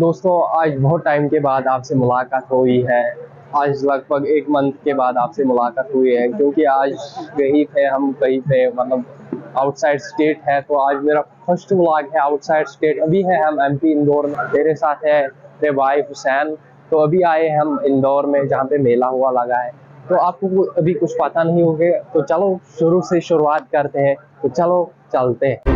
दोस्तों, आज बहुत टाइम के बाद आपसे मुलाकात हुई है। आज लगभग 1 मंथ के बाद आपसे मुलाकात हुई है, क्योंकि आज गए थे हम कहीं पे, मतलब आउटसाइड स्टेट है। तो आज मेरा फर्स्ट व्लॉग है आउटसाइड स्टेट। अभी है हम एमपी इंदौर में। मेरे साथ है मेरे भाई हुसैन। तो अभी आए हम इंदौर में, जहाँ पे मेला हुआ लगा है। तो आपको अभी कुछ पता नहीं होगा, तो चलो शुरू से शुरुआत करते हैं। तो चलो चलते हैं।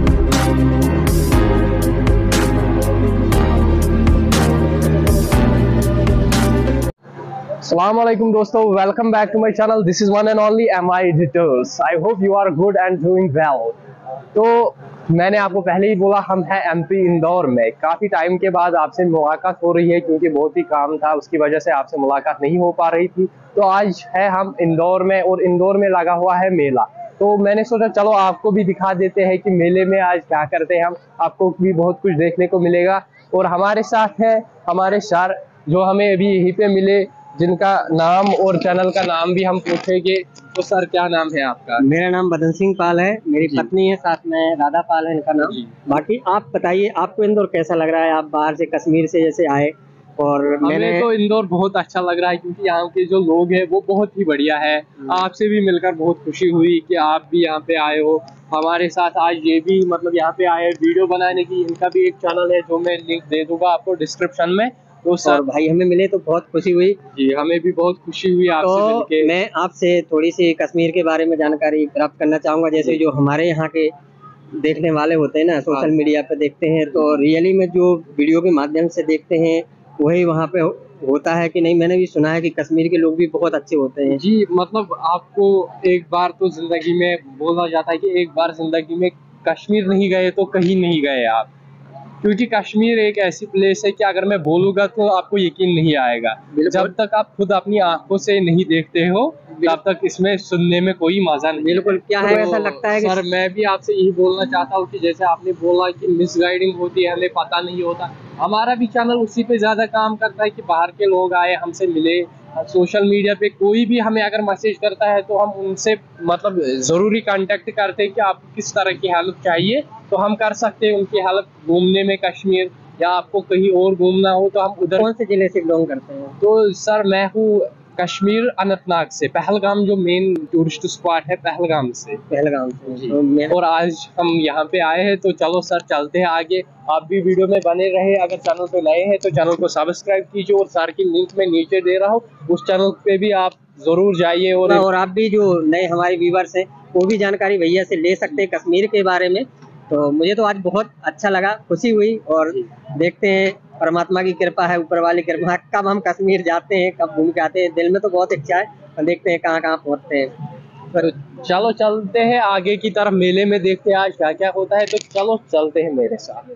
Assalamualaikum दोस्तों, welcome back to my channel. This is one and only MI editors. I hope you are good and doing well. तो मैंने आपको पहले ही बोला, हम हैं एमपी इंदौर में। काफ़ी टाइम के बाद आपसे मुलाकात हो रही है, क्योंकि बहुत ही काम था, उसकी वजह से आपसे मुलाकात नहीं हो पा रही थी। तो आज है हम इंदौर में, और इंदौर में लगा हुआ है मेला। तो मैंने सोचा चलो आपको भी दिखा देते हैं कि मेले में आज क्या करते हैं हम। आपको भी बहुत कुछ देखने को मिलेगा। और हमारे साथ है हमारे सर, जो हमें अभी यहीं पे मिले, जिनका नाम और चैनल का नाम भी हम पूछेंगे। तो सर, क्या नाम है आपका? मेरा नाम बदन सिंह पाल है, मेरी पत्नी है, साथ में राधा पाल है इनका नाम। बाकी आप बताइए, आपको इंदौर कैसा लग रहा है? आप बाहर से कश्मीर से जैसे आए, और हमें तो इंदौर बहुत अच्छा लग रहा है, क्योंकि यहाँ के जो लोग हैं वो बहुत ही बढ़िया है। आपसे भी मिलकर बहुत खुशी हुई कि आप भी यहाँ पे आए हो हमारे साथ। आज ये भी मतलब यहाँ पे आए वीडियो बनाने की। इनका भी एक चैनल है, जो मैं लिंक दे दूंगा आपको डिस्क्रिप्शन में। तो सर भाई हमें मिले तो बहुत खुशी हुई। जी, हमें भी बहुत खुशी हुई आपसे मिलके। मैं आपसे थोड़ी सी कश्मीर के बारे में जानकारी प्राप्त करना चाहूँगा। जैसे जो हमारे यहाँ के देखने वाले होते हैं ना, सोशल मीडिया पे देखते हैं, तो रियली में जो वीडियो के माध्यम से देखते हैं वही वहाँ पे होता है कि नहीं? मैंने भी सुना है कि कश्मीर के लोग भी बहुत अच्छे होते हैं। जी, मतलब आपको एक बार तो जिंदगी में बोला जाता है कि एक बार जिंदगी में कश्मीर नहीं गए तो कहीं नहीं गए आप। क्योंकि कश्मीर एक ऐसी प्लेस है कि अगर मैं बोलूंगा तो आपको यकीन नहीं आएगा। जब तक आप खुद अपनी आंखों से नहीं देखते हो, तब तक इसमें सुनने में कोई मजा नहीं। बिल्कुल, क्या है, ऐसा लगता है कि सर, मैं भी आपसे यही बोलना चाहता हूँ कि जैसे आपने बोला कि मिसगाइडिंग होती है, हमें पता नहीं होता। हमारा भी चैनल उसी पे ज्यादा काम करता है कि बाहर के लोग आए, हमसे मिले। सोशल मीडिया पे कोई भी हमें अगर मैसेज करता है, तो हम उनसे मतलब जरूरी कांटेक्ट करते हैं कि आपको किस तरह की हेल्प चाहिए, तो हम कर सकते हैं उनकी हेल्प घूमने में कश्मीर, या आपको कहीं और घूमना हो तो हम उधर। कौन से जिले से बिलोंग करते हैं? तो सर, मैं हूँ कश्मीर अनंतनाग से। पहलगाम जो मेन टूरिस्ट स्पॉट है, पहलगाम से। पहलगाम से जी। और आज हम यहाँ पे आए हैं, तो चलो सर चलते हैं आगे। आप भी वीडियो में बने रहे। अगर चैनल पे नए हैं तो चैनल को सब्सक्राइब कीजिए, और सर की लिंक में नीचे दे रहा हूँ, उस चैनल पे भी आप जरूर जाइए। और आप भी जो नए हमारे व्यूवर्स हैं, वो भी जानकारी भैया से ले सकते हैं कश्मीर के बारे में। तो मुझे तो आज बहुत अच्छा लगा, खुशी हुई। और देखते हैं, परमात्मा की कृपा है, ऊपर वाली कृपा, कब हम कश्मीर जाते हैं, कब घूम के आते हैं। दिल में तो बहुत इच्छा है, और देखते हैं कहाँ कहाँ पहुँचते हैं। तो चलो चलते हैं आगे की तरफ, मेले में देखते हैं आज क्या क्या होता है। तो चलो चलते हैं मेरे साथ।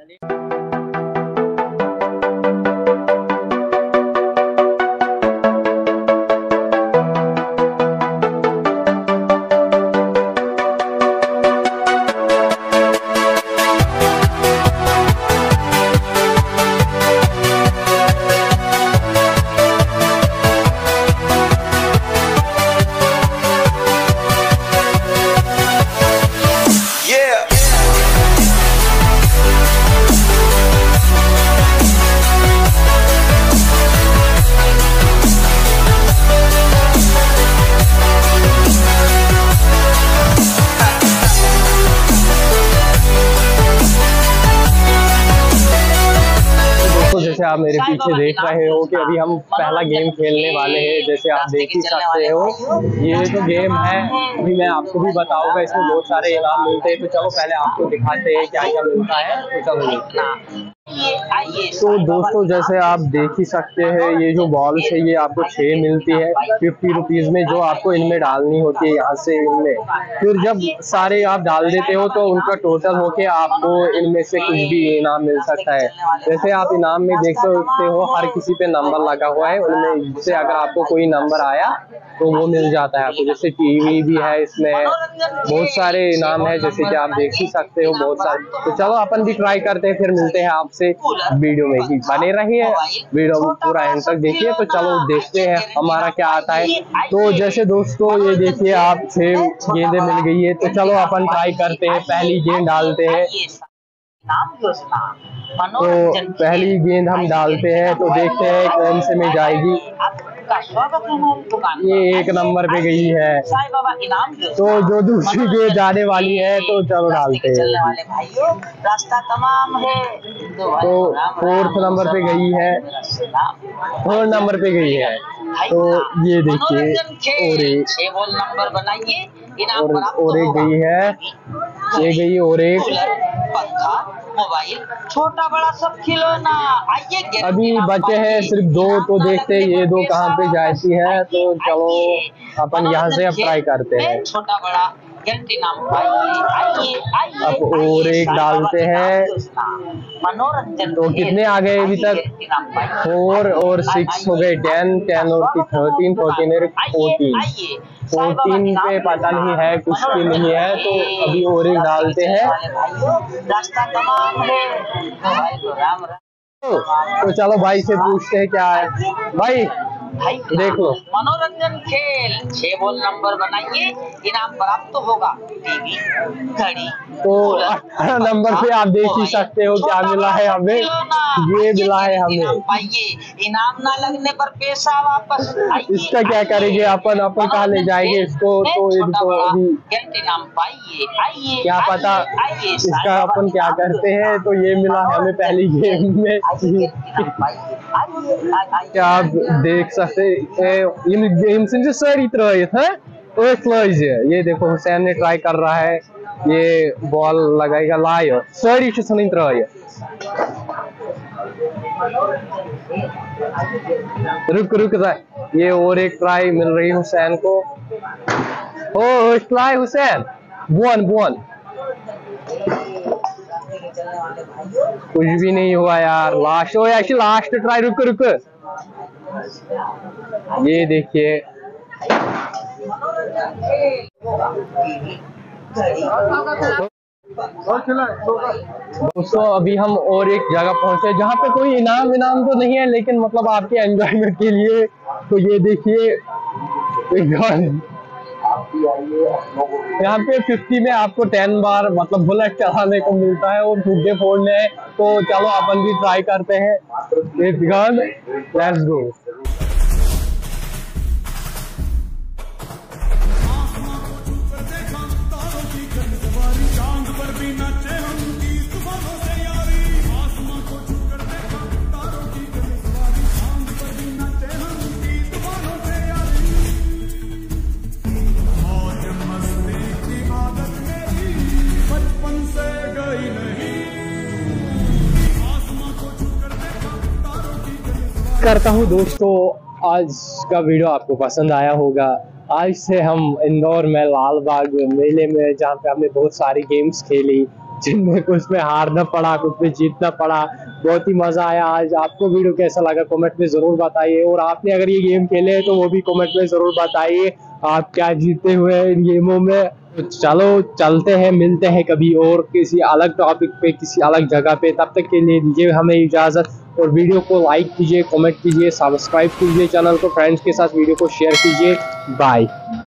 जैसे आप मेरे पीछे देख रहे हो कि अभी हम पहला गेम खेलने वाले हैं। जैसे आप देख ही सकते हो, ये जो गेम है अभी मैं आपको भी बताऊंगा। इसमें बहुत सारे इनाम मिलते हैं। तो चलो पहले आपको दिखाते हैं क्या क्या मिलता है। तो चलो देखते हैं। तो दोस्तों, जैसे आप देख ही सकते हैं, ये जो बॉल्स है ये आपको 6 मिलती है 50 रुपीज़ में, जो आपको इनमें डालनी होती है यहाँ से इनमें। फिर जब सारे आप डाल देते हो तो उनका टोटल होके आपको इनमें से कुछ भी इनाम मिल सकता है। जैसे आप इनाम में देख सकते हो, हर किसी पे नंबर लगा हुआ है। उनमें से अगर आपको कोई नंबर आया तो वो मिल जाता है आपको। जैसे टीवी भी है, इसमें बहुत सारे इनाम है, जैसे कि आप देख ही सकते हो बहुत सारे। तो चलो अपन भी ट्राई करते हैं, फिर मिलते हैं आपसे वीडियो में। ही बने रहिए, वीडियो पूरा एंड तक देखिए। तो चलो देखते हैं हमारा क्या आता है। तो जैसे दोस्तों ये देखिए, आप 6 गेंदें मिल गई है। तो चलो अपन ट्राई करते हैं, पहली गेंद डालते हैं। तो पहली गेंद हम डालते हैं तो देखते हैं कौन से में जाएगी। ये 1 नंबर पे गई है, तो जो दूसरी गेंद जाने वाली है तो चलो डालते हैं। तो 4th नंबर पे गई है, 3rd नंबर पे गई है। तो ये देखिए और एक गई है, ये गई और एक। मोबाइल छोटा बड़ा सब खिलौना। आइए अभी बचे हैं सिर्फ 2, तो देखते हैं ये 2 कहाँ पे जाती है। तो चलो अपन यहाँ से अब ट्राई करते हैं। छोटा बड़ा अब और एक डालते हैं। मनोरंजन तो कितने आ गए अभी तक? 4 और 6 हो गए 10 और 13, 14 और 14 पे पता नहीं है, कुछ भी नहीं है। तो अभी और एक डालते हैं। रास्ता तमाम है तो चलो भाई से पूछते हैं क्या है। भाई देख लो, मनोरंजन खेल 6 बॉल नंबर बनाइए, इनाम प्राप्त होगा टीवी, घड़ी। तो 18 नंबर पे आप देख ही सकते हो क्या मिला है हमें। ये मिला है हमें। पाइए इनाम ना लगने पर पैसा वापस। इसका क्या करेंगे अपन कहाँ ले जाएंगे इसको? तो इनको अभी इनाम पाइए, आइए क्या पता इसका अपन क्या करते हैं। तो ये मिला है हमें पहली गेम में। क्या आप देख सकते सारी त्रायित है। ये देखो हुसैन ने ट्राई कर रहा है, ये बॉल लगाएगा लायो सारी त्रायित। रुक ये और एक ट्राई मिल रही हुसैन को। ओ ट्राई हुसैन, बोन कुछ भी नहीं हुआ यार। Last try. रुक ये देखिए दोस्तों, अभी हम और एक जगह पहुंचे जहाँ पे कोई इनाम तो नहीं है, लेकिन मतलब आपके एंजॉयमेंट के लिए। तो ये देखिए यहाँ पे 50 में आपको 10 बार मतलब बुलेट चलाने को मिलता है और फुग्गे फोड़ने हैं। तो चलो अपन भी ट्राई करते हैं। Let's go. करता हूँ दोस्तों, आज का वीडियो आपको पसंद आया होगा। आज से हम इंदौर में लाल बाग मेले में, जहाँ पे हमने बहुत सारी गेम्स खेली, जिनमें कुछ में हारना पड़ा, कुछ में जीतना पड़ा। बहुत ही मजा आया। आज आपको वीडियो कैसा लगा कमेंट में जरूर बताइए, और आपने अगर ये गेम खेले हैं तो वो भी कमेंट में जरूर बताइए आप क्या जीते हुए हैं इन गेमों में। तो चलो चलते हैं, मिलते हैं कभी और किसी अलग टॉपिक पे, किसी अलग जगह पे। तब तक के लिए दीजिए हमें इजाजत, और वीडियो को लाइक कीजिए, कमेंट कीजिए, सब्सक्राइब कीजिए चैनल को, फ्रेंड्स के साथ वीडियो को शेयर कीजिए। बाय।